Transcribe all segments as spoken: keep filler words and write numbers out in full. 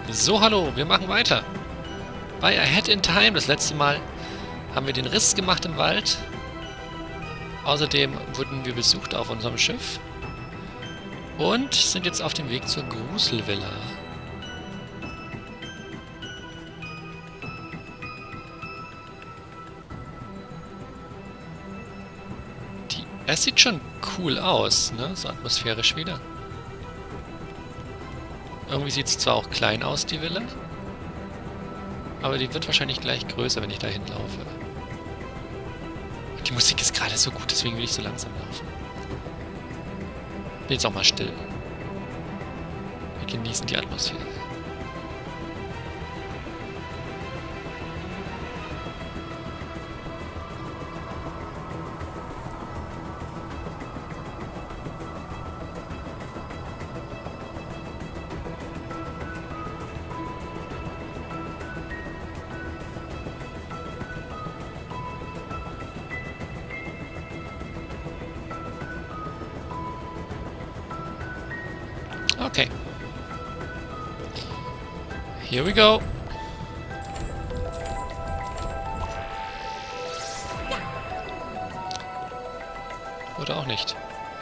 So, hallo, wir machen weiter. Bei Ahead in Time, das letzte Mal haben wir den Riss gemacht im Wald. Außerdem wurden wir besucht auf unserem Schiff. Und sind jetzt auf dem Weg zur Gruselvilla. Die, es sieht schon cool aus, ne? So atmosphärisch wieder. Irgendwie sieht es zwar auch klein aus, die Villa. Aber die wird wahrscheinlich gleich größer, wenn ich da hinlaufe. Die Musik ist gerade so gut, deswegen will ich so langsam laufen. Bin jetzt auch mal still. Wir genießen die Atmosphäre. Okay. Here we go. Oder auch nicht.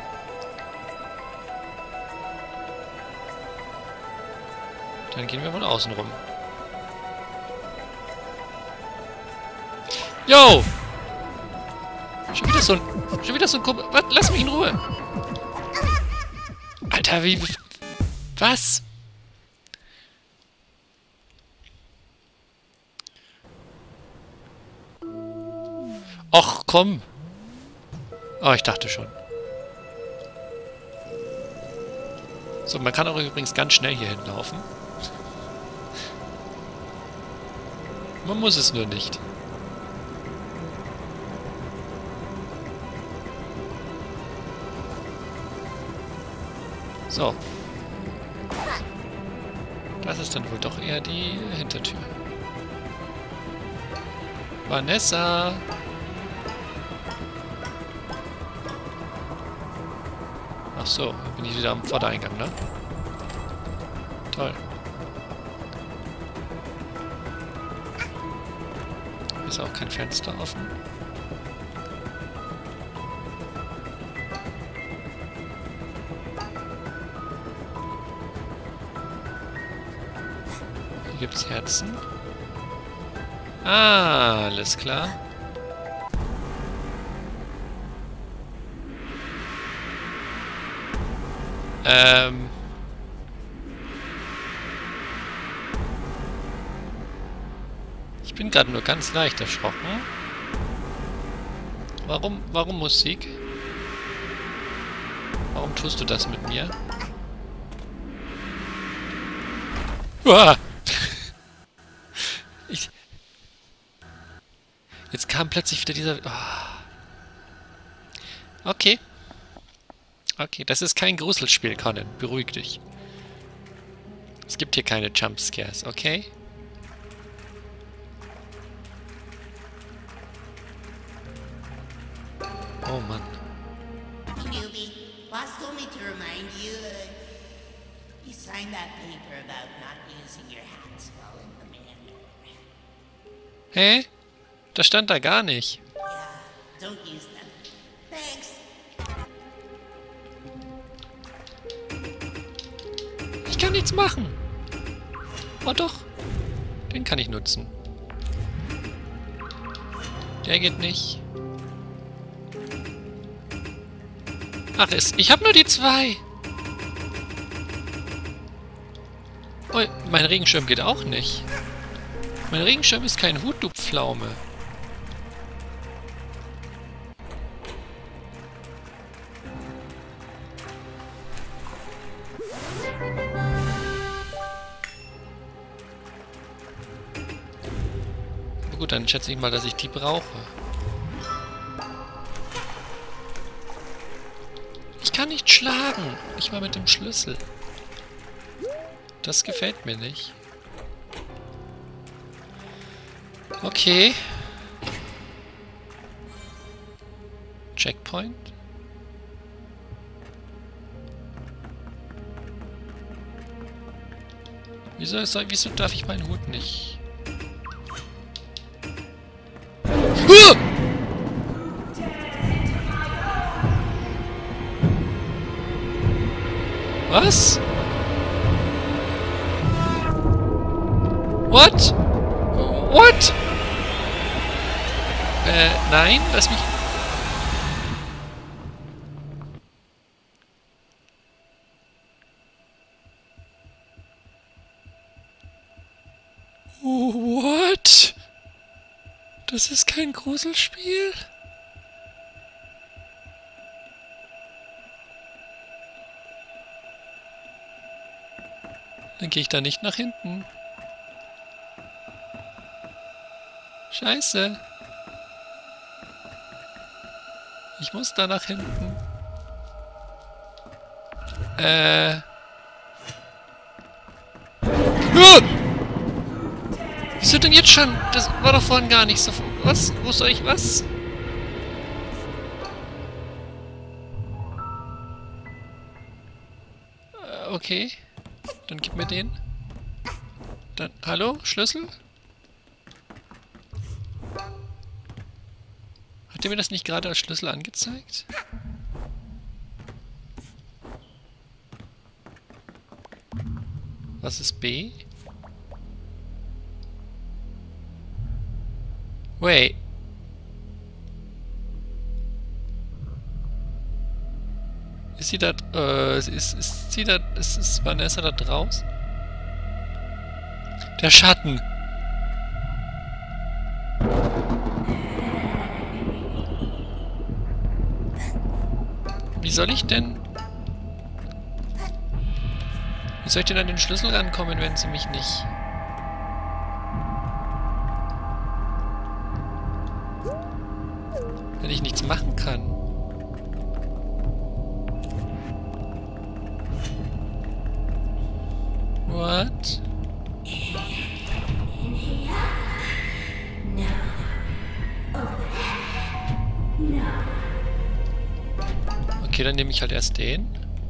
Dann gehen wir mal außen rum. Yo! Schon wieder so ein... Schon wieder so ein... Kumpel. Was? Lass mich in Ruhe! Alter, wie... Was? Och, komm. Oh, ich dachte schon. So, man kann auch übrigens ganz schnell hier hinlaufen. Man muss es nur nicht. So. Das ist dann wohl doch eher die Hintertür. Vanessa! Ach so, bin ich wieder am Vordereingang, ne? Toll. Hier ist auch kein Fenster offen. Hier gibt's Herzen. Ah, alles klar. Ähm. Ich bin gerade nur ganz leicht erschrocken. Warum, warum Musik? Warum tust du das mit mir? Uah! Ich... Jetzt kam plötzlich wieder dieser... Oh. Okay. Okay, das ist kein Gruselspiel, Conan. Beruhig dich. Es gibt hier keine Jumpscares, okay? Oh Mann. Newbie, boss told me to remind you, uh, you signed that paper about not using your hats while in the manor. Hä? Das stand da gar nicht. Yeah, don't use them. Thanks. Ich kann nichts machen. Oh doch. Den kann ich nutzen. Der geht nicht. Ach, es, ich habe nur die zwei. Oh, mein Regenschirm geht auch nicht. Mein Regenschirm ist kein Hut, du Pflaume. Na gut, dann schätze ich mal, dass ich die brauche. Ich kann nicht schlagen. Nicht mal mit dem Schlüssel. Das gefällt mir nicht. Okay. Checkpoint. Wieso, soll, wieso darf ich meinen Hut nicht? Huh! Was? What? What? Äh, nein, lass mich... What? Das ist kein Gruselspiel? Dann gehe ich da nicht nach hinten. Scheiße. Ich muss da nach hinten. Äh. Uh! Wieso denn jetzt schon? Das war doch vorhin gar nicht so... Was? Wo soll ich... Was? Äh, okay. Dann gib mir den. Dann... Hallo? Schlüssel? Hat der mir das nicht gerade als Schlüssel angezeigt? Was ist B? Wait. Ist sie da... Äh, ist, ist sie da... Ist, ist Vanessa da draußen? Der Schatten! Wie soll ich denn... Wie soll ich denn an den Schlüssel rankommen, wenn sie mich nicht... Wenn ich nichts machen kann. What? Okay, dann nehme ich halt erst den.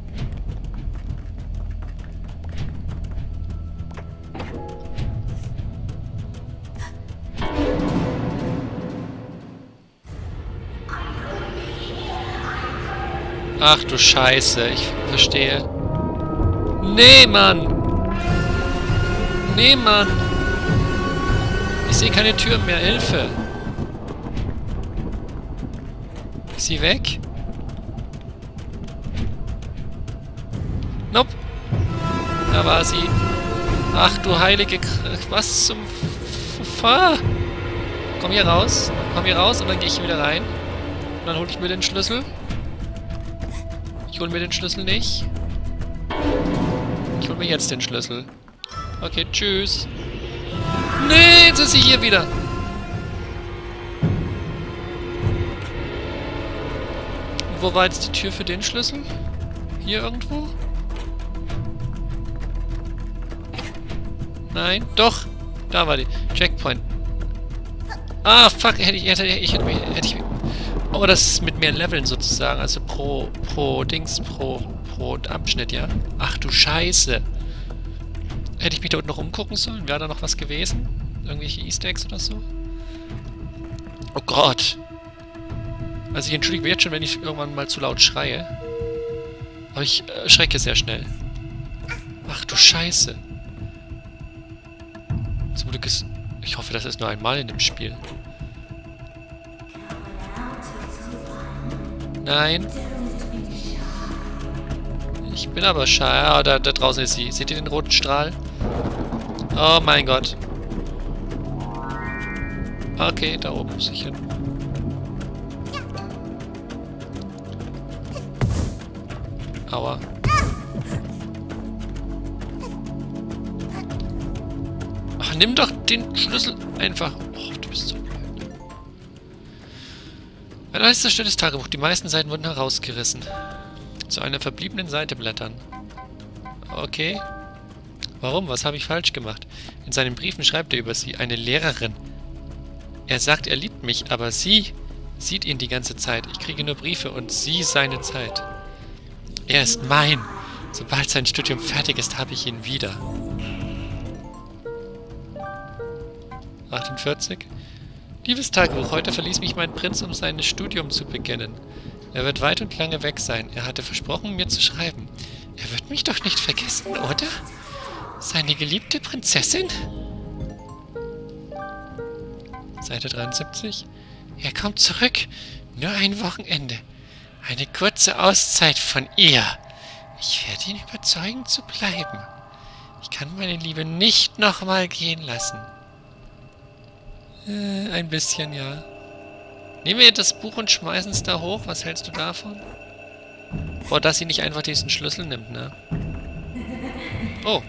Ach du Scheiße, ich verstehe. Nee, Mann! Nee, Mann! Ich sehe keine Tür mehr, Hilfe! Ist sie weg? Nope! Da war sie. Ach du heilige K... Was zum... F Komm hier raus. Komm hier raus und dann gehe ich hier wieder rein. Und dann hole ich mir den Schlüssel. Ich hole mir den Schlüssel nicht. Ich hole mir jetzt den Schlüssel. Okay, tschüss. Nee, jetzt ist sie hier wieder. Und wo war jetzt die Tür für den Schlüssel? Hier irgendwo? Nein, doch. Da war die. Checkpoint. Ah, fuck, hätte ich, hätte ich, hätte, hätte ich... Oh, das ist mit mehr Leveln sozusagen, also pro, pro Dings, pro, pro Abschnitt, ja? Ach du Scheiße. Hätte ich mich da unten noch umgucken sollen? Wäre da noch was gewesen? Irgendwelche Easter Eggs oder so? Oh Gott. Also ich entschuldige mich jetzt schon, wenn ich irgendwann mal zu laut schreie. Aber ich äh, schrecke sehr schnell. Ach du Scheiße. Zum Glück ist... Ich hoffe, das ist nur einmal in dem Spiel. Nein. Ich bin aber schade. Ah, da, da draußen ist sie. Seht ihr den roten Strahl? Oh mein Gott. Okay, da oben muss ich hin. Aua. Ach, nimm doch den Schlüssel einfach. Oh, du bist so blöd. Ein äußerst zerstörtes Tagebuch. Die meisten Seiten wurden herausgerissen. Zu einer verbliebenen Seite blättern. Okay. Warum? Was habe ich falsch gemacht? In seinen Briefen schreibt er über sie. Eine Lehrerin. Er sagt, er liebt mich, aber sie sieht ihn die ganze Zeit. Ich kriege nur Briefe und sie seine Zeit. Er ist mein. Sobald sein Studium fertig ist, habe ich ihn wieder. achtundvierzig. Liebes Tagebuch, heute verließ mich mein Prinz, um sein Studium zu beginnen. Er wird weit und lange weg sein. Er hatte versprochen, mir zu schreiben. Er wird mich doch nicht vergessen, oder? Seine geliebte Prinzessin? Seite dreiundsiebzig. Er kommt zurück. Nur ein Wochenende. Eine kurze Auszeit von ihr. Ich werde ihn überzeugen zu bleiben. Ich kann meine Liebe nicht nochmal gehen lassen. Äh, ein bisschen, ja. Nehmen wir das Buch und schmeißen es da hoch. Was hältst du davon? Boah, dass sie nicht einfach diesen Schlüssel nimmt, ne? Oh.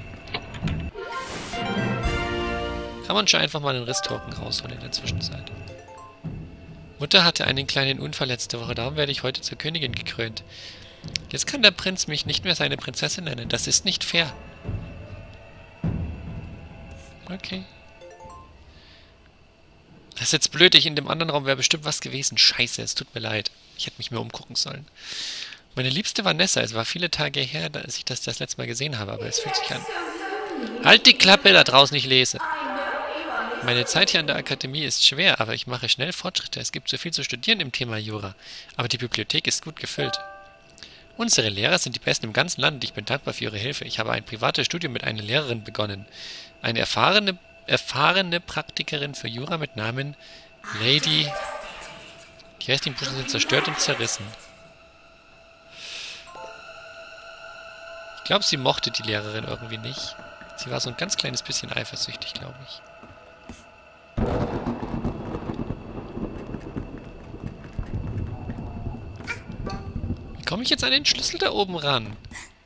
Kann man schon einfach mal den Risstoken rausholen in der Zwischenzeit. Mutter hatte einen kleinen Unfall letzte Woche, darum werde ich heute zur Königin gekrönt. Jetzt kann der Prinz mich nicht mehr seine Prinzessin nennen. Das ist nicht fair. Okay. Das ist jetzt blöd, ich in dem anderen Raum wäre bestimmt was gewesen. Scheiße, es tut mir leid. Ich hätte mich mehr umgucken sollen. Meine liebste Vanessa, es war viele Tage her, dass ich das das letzte Mal gesehen habe, aber es fühlt sich an. Halt die Klappe da draußen, ich lese. Meine Zeit hier an der Akademie ist schwer, aber ich mache schnell Fortschritte. Es gibt so viel zu studieren im Thema Jura. Aber die Bibliothek ist gut gefüllt. Unsere Lehrer sind die besten im ganzen Land und ich bin dankbar für ihre Hilfe. Ich habe ein privates Studium mit einer Lehrerin begonnen. Eine erfahrene, erfahrene Praktikerin für Jura mit Namen Lady... Die restlichen Buchstaben sind zerstört und zerrissen. Ich glaube, sie mochte die Lehrerin irgendwie nicht. Sie war so ein ganz kleines bisschen eifersüchtig, glaube ich. Wie komme ich jetzt an den Schlüssel da oben ran?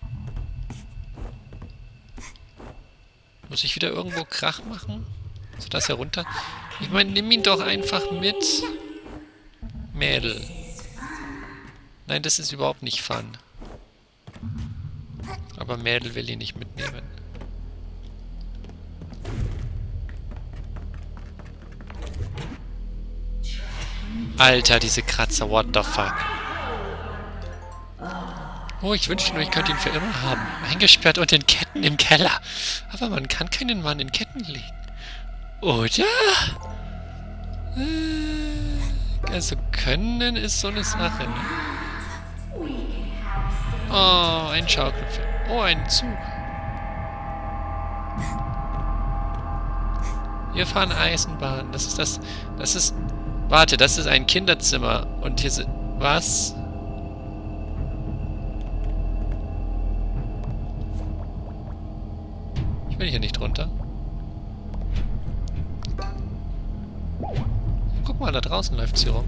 Muss ich wieder irgendwo Krach machen? So, das herunter? Ich meine, nimm ihn doch einfach mit. Mädel. Nein, das ist überhaupt nicht fun. Aber Mädel will ihn nicht mitnehmen. Alter, diese Kratzer, what the fuck. Oh, ich wünschte nur, ich könnte ihn für immer haben. Eingesperrt und in Ketten im Keller. Aber man kann keinen Mann in Ketten legen. Oder? Äh, also können ist so eine Sache, ne? Oh, ein Schaukelpferd. Oh, ein Zug. Wir fahren Eisenbahn. Das ist das... Das ist... Warte, das ist ein Kinderzimmer. Und hier sind... Was? Ich will hier nicht runter. Guck mal, da draußen läuft sie rum.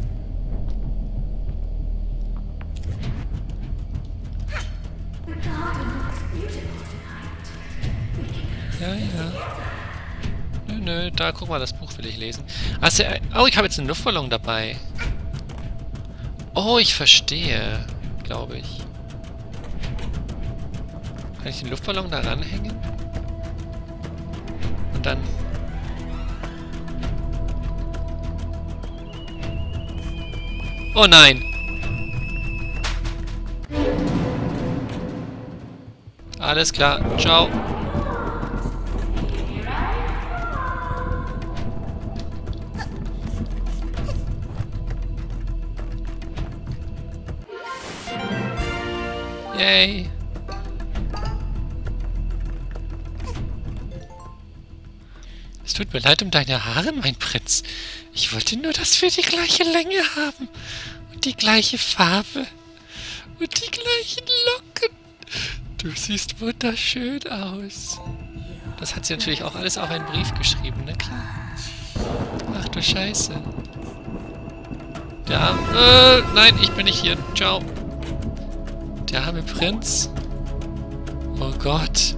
Ja, ja. Nö, nö, da, guck mal, das Buch will ich lesen. Also, oh, ich habe jetzt einen Luftballon dabei. Oh, ich verstehe, glaube ich. Kann ich den Luftballon da ranhängen? Und dann... Oh nein! Alles klar, ciao. Yay. Es tut mir leid um deine Haare, mein Prinz. Ich wollte nur, dass wir die gleiche Länge haben. Und die gleiche Farbe. Und die gleichen Locken. Du siehst wunderschön aus. Das hat sie natürlich auch alles auf einen Brief geschrieben, ne klar. Ach du Scheiße. Der arme... Äh, nein, ich bin nicht hier. Ciao. Der arme Prinz. Oh Gott.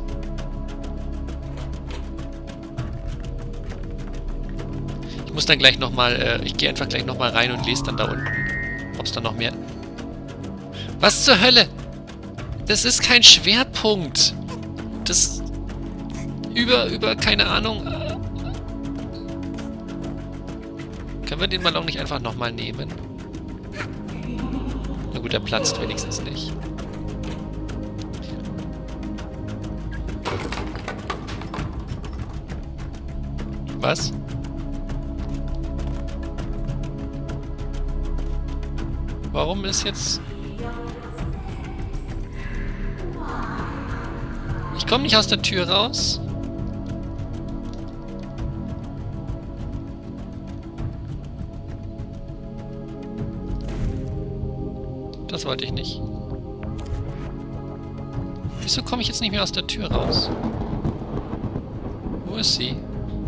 Ich muss dann gleich nochmal... Äh, ich gehe einfach gleich nochmal rein und lese dann da unten. Ob es da noch mehr... Was zur Hölle? Das ist kein Schwerpunkt. Das... Über, über, keine Ahnung... Äh, können wir den Ballon nicht einfach nochmal nehmen? Na gut, der platzt wenigstens nicht. Was? warum ist jetzt... Ich komme nicht aus der Tür raus. Das wollte ich nicht. Wieso komme ich jetzt nicht mehr aus der Tür raus? Wo ist sie?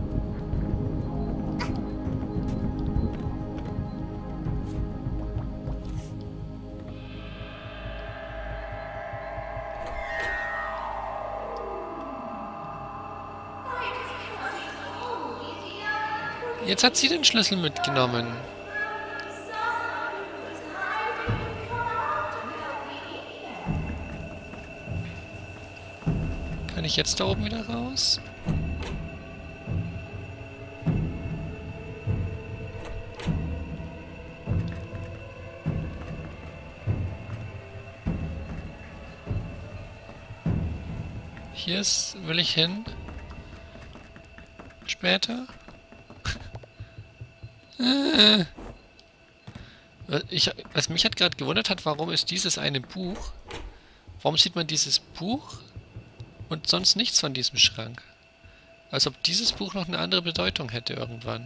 Jetzt hat sie den Schlüssel mitgenommen. Kann ich jetzt da oben wieder raus? Hier ist, will ich hin? Später? äh. ich, was mich hat gerade gewundert hat, warum ist dieses eine Buch? Warum sieht man dieses Buch und sonst nichts von diesem Schrank? Als ob dieses Buch noch eine andere Bedeutung hätte irgendwann.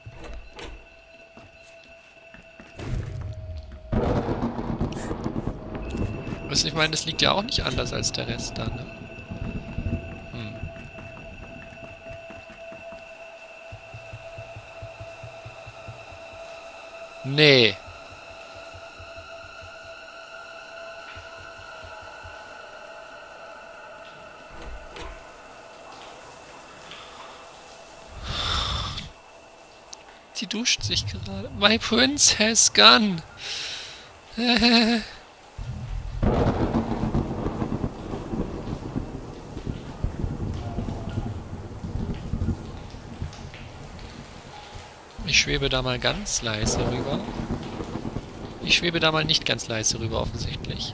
Also ich meine, das liegt ja auch nicht anders als der Rest da, ne? Hm. Nee. Die duscht sich gerade. My prince has gone. Ich schwebe da mal ganz leise rüber. Ich schwebe da mal nicht ganz leise rüber, offensichtlich.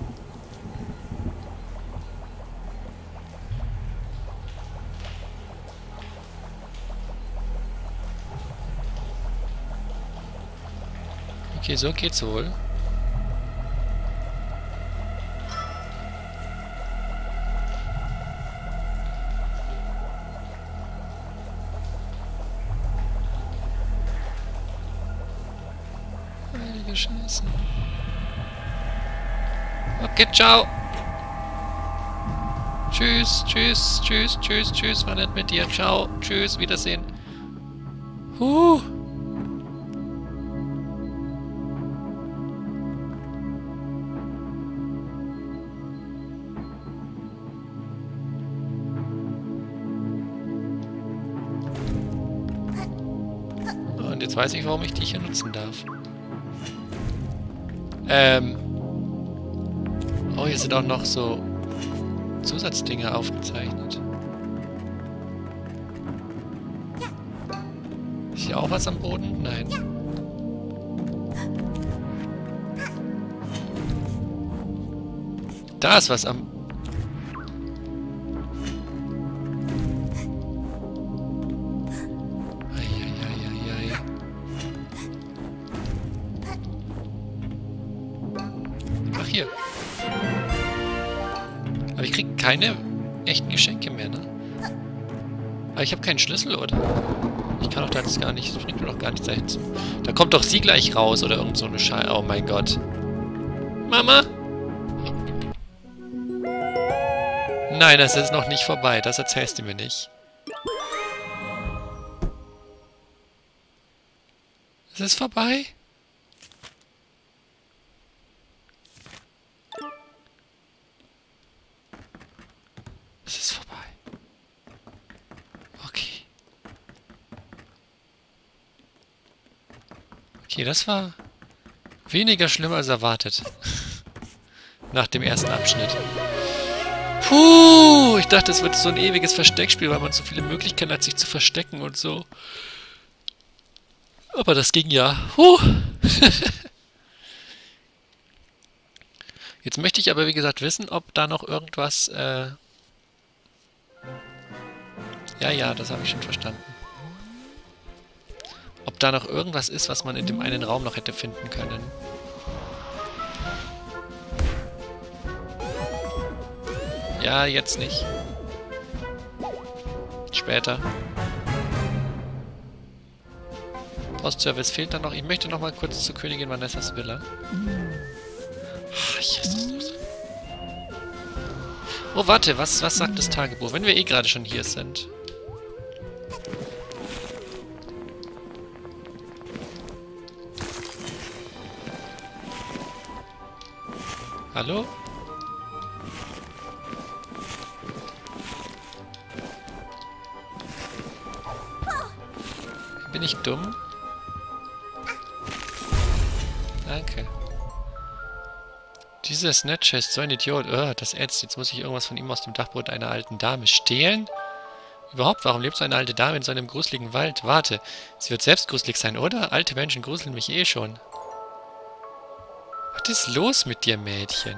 Okay, so geht's wohl. Heilige Scheiße. Okay, ciao. Tschüss, tschüss, tschüss, tschüss, tschüss. War nett mit dir. Ciao, tschüss, Wiedersehen. Huh. Und jetzt weiß ich, warum ich die hier nutzen darf. Ähm. Oh, hier sind auch noch so Zusatzdinge aufgezeichnet. Ist hier auch was am Boden? Nein. Da ist was am... Eieieiei. Ach, hier. Aber ich krieg keine echten Geschenke mehr, ne? Aber ich habe keinen Schlüssel, oder? Ich kann doch da jetzt gar nicht... Ich bringt mir doch gar nichts dahin. Da kommt doch sie gleich raus, oder irgend so eine Scheiße. Oh mein Gott. Mama? Nein, das ist noch nicht vorbei. Das erzählst du mir nicht. Es ist vorbei? Es ist vorbei. Okay. Okay, das war weniger schlimm als erwartet. Nach dem ersten Abschnitt. Puh, ich dachte, es wird so ein ewiges Versteckspiel, weil man so viele Möglichkeiten hat, sich zu verstecken und so. Aber das ging ja. Puh. Jetzt möchte ich aber, wie gesagt, wissen, ob da noch irgendwas... Äh ja, ja, das habe ich schon verstanden. Ob da noch irgendwas ist, was man in dem einen Raum noch hätte finden können. Ja, jetzt nicht. Später. Postservice fehlt dann noch. Ich möchte noch mal kurz zu Königin Vanessas Villa. Jesus. Oh, warte. Was, was sagt das Tagebuch? Wenn wir eh gerade schon hier sind. Hallo? Bin ich dumm? Danke. Dieser Snatcher ist so ein Idiot. Oh, das ätzt. Jetzt muss ich irgendwas von ihm aus dem Dachboden einer alten Dame stehlen? Überhaupt, warum lebt so eine alte Dame in so einem gruseligen Wald? Warte, sie wird selbst gruselig sein, oder? Alte Menschen gruseln mich eh schon. Was ist los mit dir, Mädchen?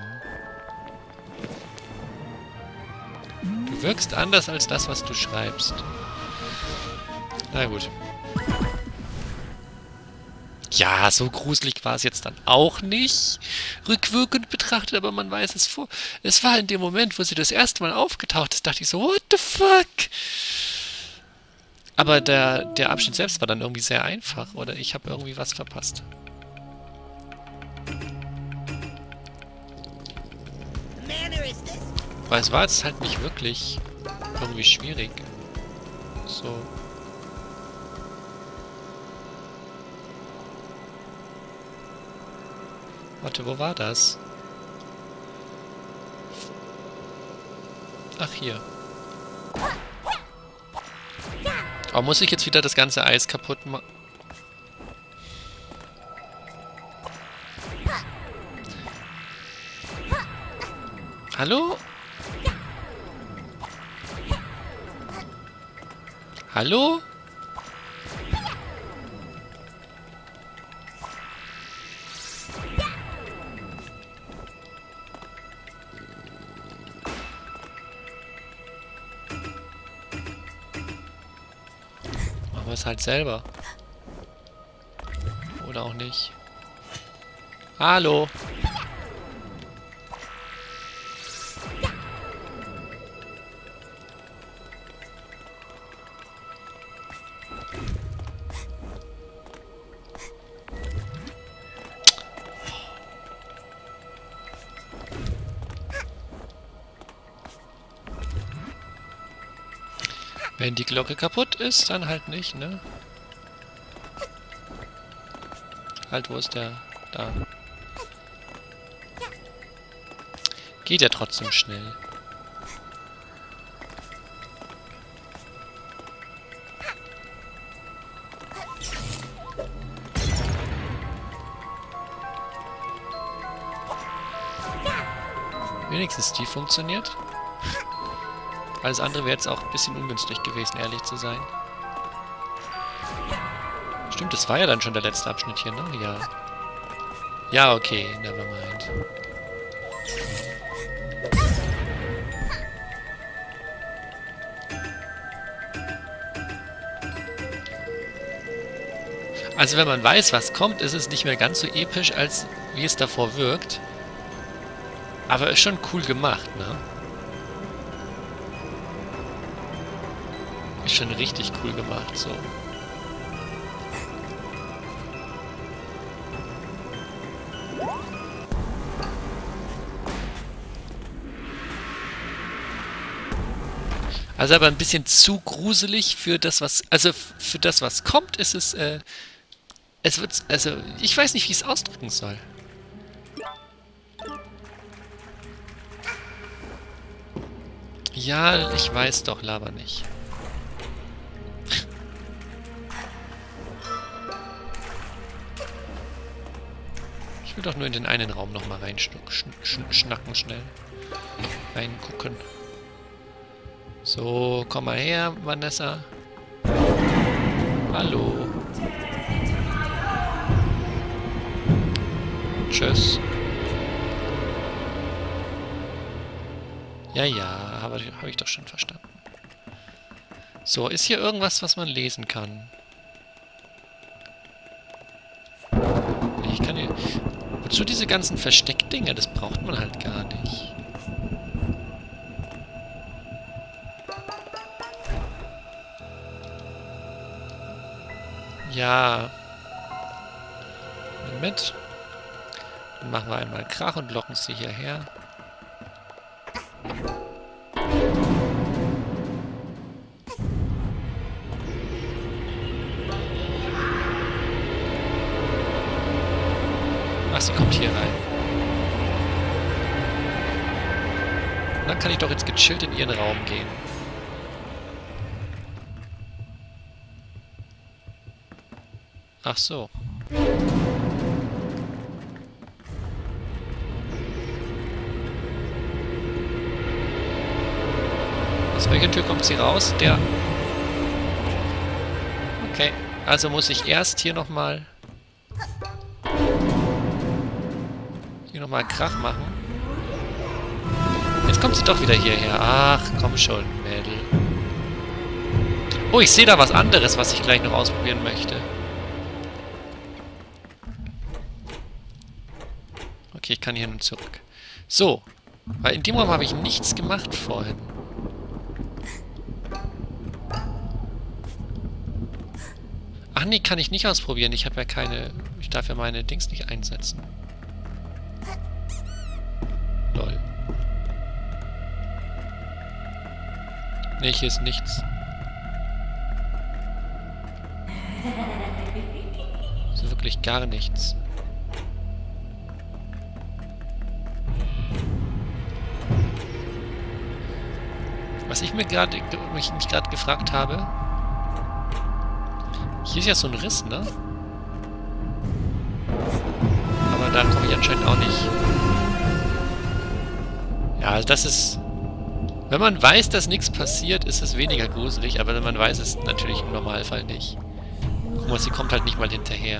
Du wirkst anders als das, was du schreibst. Na gut. Ja, so gruselig war es jetzt dann auch nicht, rückwirkend betrachtet, aber man weiß es vor. Es war in dem Moment, wo sie das erste Mal aufgetaucht ist, dachte ich so, what the fuck? Aber der, der Abschnitt selbst war dann irgendwie sehr einfach, oder ich habe irgendwie was verpasst. Weil es war jetzt halt nicht wirklich irgendwie schwierig. So. Warte, wo war das? Ach, hier. Oh, muss ich jetzt wieder das ganze Eis kaputt machen? Hallo? Hallo? Machen wir es halt selber. Oder auch nicht. Hallo? Wenn die Glocke kaputt ist, dann halt nicht, ne? Halt, wo ist der? Da. Geht ja trotzdem schnell. Wenigstens die funktioniert. Alles andere wäre jetzt auch ein bisschen ungünstig gewesen, ehrlich zu sein. Stimmt, das war ja dann schon der letzte Abschnitt hier, ne? Ja. Ja, okay, nevermind. Also wenn man weiß, was kommt, ist es nicht mehr ganz so episch, als wie es davor wirkt. Aber ist schon cool gemacht, ne? Ist schon richtig cool gemacht, so. Also aber ein bisschen zu gruselig für das, was... Also für das, was kommt, ist es... Äh, es wird... Also, ich weiß nicht, wie ich es ausdrücken soll. Ja, ich weiß doch, laber nicht. Ich will doch nur in den einen Raum nochmal reinschnacken, schnell. Reingucken. So, komm mal her, Vanessa. Hallo. Tschüss. Ja, ja, habe hab ich doch schon verstanden. So, ist hier irgendwas, was man lesen kann? Nee, ich kann hier... Wozu diese ganzen Versteckdinger? Das braucht man halt gar nicht. Ja. Nimm mit. Dann machen wir einmal Krach und locken sie hierher. Ach, sie kommt hier rein. Und dann kann ich doch jetzt gechillt in ihren Raum gehen. Ach so. Aus welcher Tür kommt sie raus? Der... Okay, also muss ich erst hier nochmal... Hier nochmal Krach machen. Jetzt kommt sie doch wieder hierher. Ach, komm schon, Mädel. Oh, ich sehe da was anderes, was ich gleich noch ausprobieren möchte. Okay, ich kann hier nun zurück. So. Weil in dem Raum habe ich nichts gemacht vorhin. Ach nee, kann ich nicht ausprobieren. Ich habe ja keine... Ich darf ja meine Dings nicht einsetzen. Lol. Nee, hier ist nichts. Also wirklich gar nichts. Was ich mir gerade mich, mich gerade gefragt habe, hier ist ja so ein Riss, ne? Aber da komme ich anscheinend auch nicht. Ja, also das ist... Wenn man weiß, dass nichts passiert, ist es weniger gruselig, aber wenn man weiß es natürlich im Normalfall nicht. Guck mal, sie kommt halt nicht mal hinterher.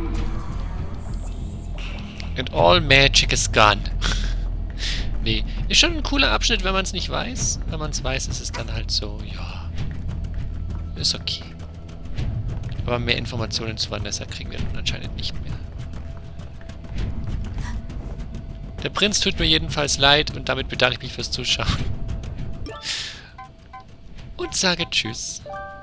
And all magic is gone. Nee, ist schon ein cooler Abschnitt, wenn man es nicht weiß. Wenn man es weiß, ist es dann halt so, ja, ist okay. Aber mehr Informationen zu Vanessa kriegen wir dann anscheinend nicht mehr. Der Prinz tut mir jedenfalls leid und damit bedanke ich mich fürs Zuschauen. Und sage Tschüss.